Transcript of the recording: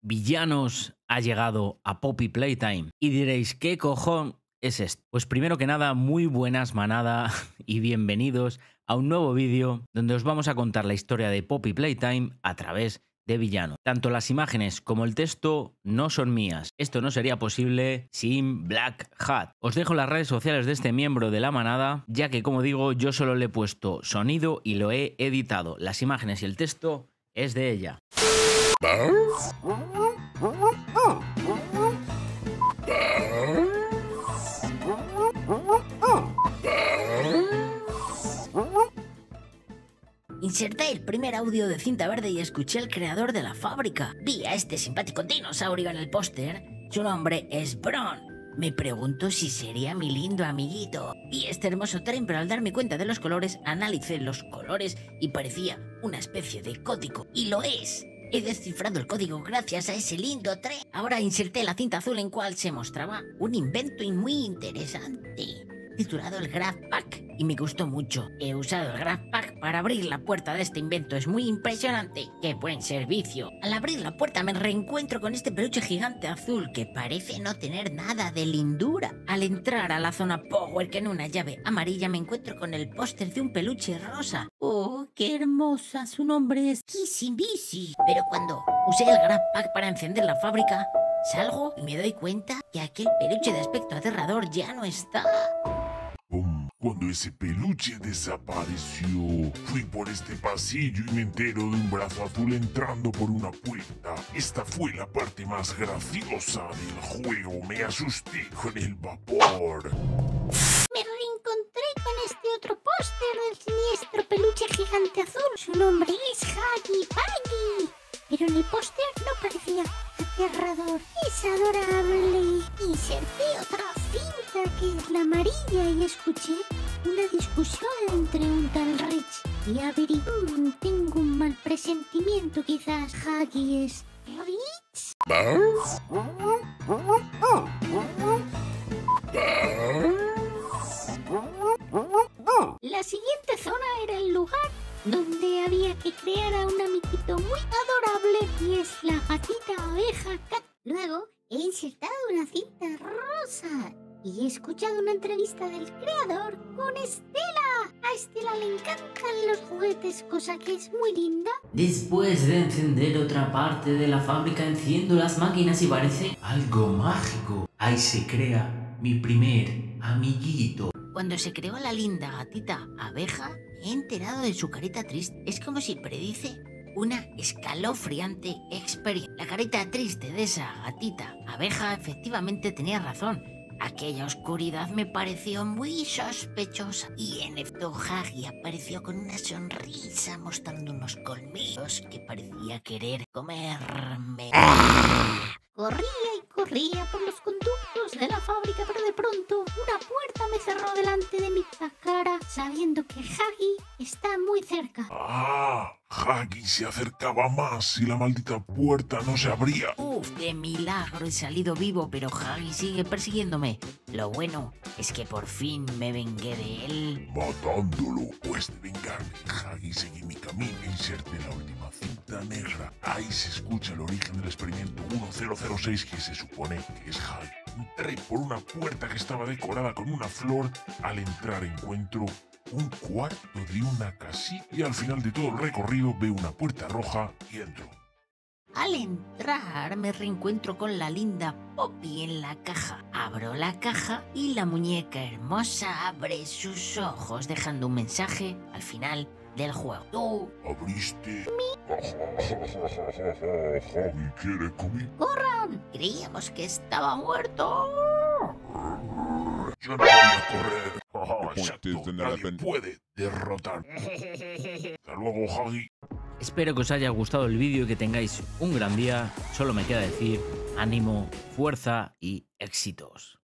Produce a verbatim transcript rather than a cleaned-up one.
Villanos ha llegado a Poppy Playtime. Y diréis, ¿qué cojón es esto? Pues primero que nada, muy buenas manada y bienvenidos a un nuevo vídeo donde os vamos a contar la historia de Poppy Playtime a través de Villano. Tanto las imágenes como el texto no son mías. Esto no sería posible sin Black Hat. Os dejo las redes sociales de este miembro de la manada, ya que como digo, yo solo le he puesto sonido y lo he editado. Las imágenes y el texto es de ella. Inserté el primer audio de cinta verde y escuché al creador de la fábrica. Vi a este simpático dinosaurio en el póster. Su nombre es Bron. Me pregunto si sería mi lindo amiguito. Vi este hermoso tren, pero al darme cuenta de los colores, analicé los colores y parecía una especie de código. Y lo es. He descifrado el código gracias a ese lindo tren. Ahora inserté la cinta azul en cual se mostraba un invento muy interesante, titulado el Graph Pack, y me gustó mucho. He usado el Graph Pack para abrir la puerta de este invento. Es muy impresionante. ¡Qué buen servicio! Al abrir la puerta me reencuentro con este peluche gigante azul que parece no tener nada de lindura. Al entrar a la zona Power, que en una llave amarilla me encuentro con el póster de un peluche rosa. ¡Oh, qué hermosa! Su nombre es Kissy Missy. Pero cuando usé el Graph Pack para encender la fábrica, salgo y me doy cuenta que aquel peluche de aspecto aterrador ya no está. ¡Pum! Cuando ese peluche desapareció, fui por este pasillo y me entero de un brazo azul entrando por una puerta. Esta fue la parte más graciosa del juego. Me asusté con el vapor. Me reencontré con este otro póster del siniestro peluche gigante azul. Su nombre es Huggy Puggy, pero en el póster no parecía aterrador. Es adorable. Inserté otra cinta que es la amarilla y escuché una discusión entre un tal Rich y Avery. Mm, tengo un mal presentimiento. Quizás Huggy es Rich. La siguiente zona era el lugar donde había que crear a un amiguito muy adorable y es la gatita abeja Cat. Luego he insertado una cinta rosa y he escuchado una entrevista del creador con Estela. A Estela le encantan los juguetes, cosa que es muy linda. Después de encender otra parte de la fábrica, enciendo las máquinas y parece algo mágico. Ahí se crea mi primer amiguito. Cuando se creó la linda gatita abeja, me he enterado de su carita triste. Es como si predice una escalofriante experiencia. La carita triste de esa gatita abeja efectivamente tenía razón. Aquella oscuridad me pareció muy sospechosa. Y en efecto, Huggy apareció con una sonrisa mostrando unos colmillos que parecía querer comerme. Corría y corría por los conductos de la fábrica, pero de pronto una puerta me cerró delante de mi cara, sabiendo que Huggy está muy cerca. ¡Ah! Huggy se acercaba más y la maldita puerta no se abría. Uf, de milagro he salido vivo, pero Huggy sigue persiguiéndome. Lo bueno es que por fin me vengué de él. Matándolo. Pues de vengarme, Huggy seguí mi camino e inserté la última cinta negra. Ahí se escucha el origen del experimento uno cero cero seis, que se supone que es Huggy. Entré por una puerta que estaba decorada con una flor. Al entrar encuentro un cuarto de una casita y al final de todo el recorrido veo una puerta roja y entro. Al entrar me reencuentro con la linda Poppy en la caja. Abro la caja y la muñeca hermosa abre sus ojos dejando un mensaje al final del juego. Tú ¿Abriste? Huggy quiere comer. ¡corran! Creíamos que estaba muerto. Yo no voy a correr. point Exacto, is that nadie I've been- puede derrotar. Hasta luego, Huggy. Espero que os haya gustado el vídeo y que tengáis un gran día. Solo me queda decir ánimo, fuerza y éxitos.